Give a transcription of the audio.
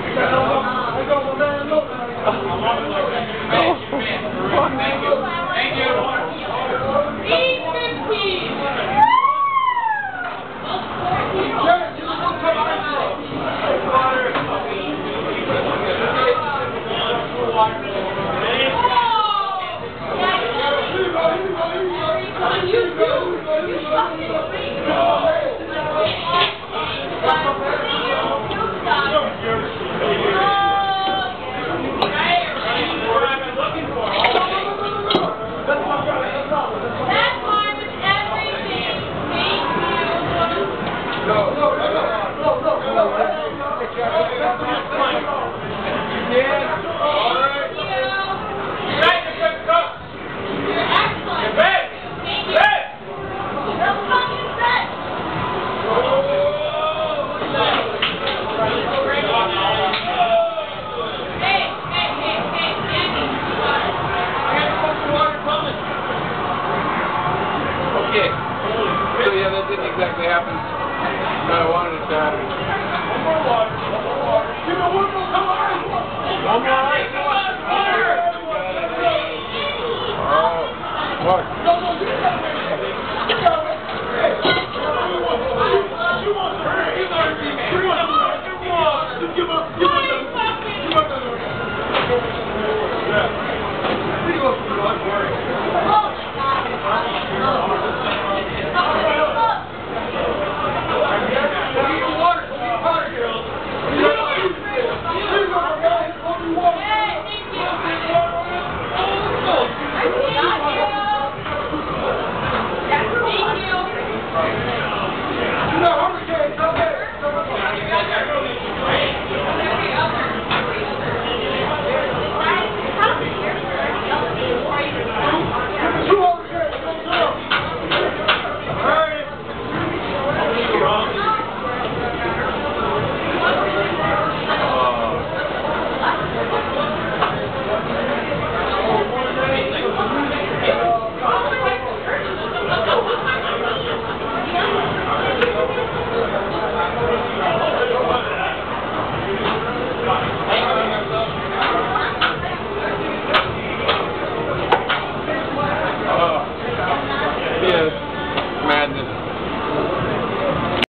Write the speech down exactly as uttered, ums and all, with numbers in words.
So yeah, that didn't exactly happen. No, I wanted it to happen. One more water. One more water. Give me one more. Come on. One more. Oh, Mark. No, no, you got it. You got it. Hey. You want to hurry. You want to hurry. You want to hurry. Just give up. Give up. Give up. Yeah. See what's going on. Madness.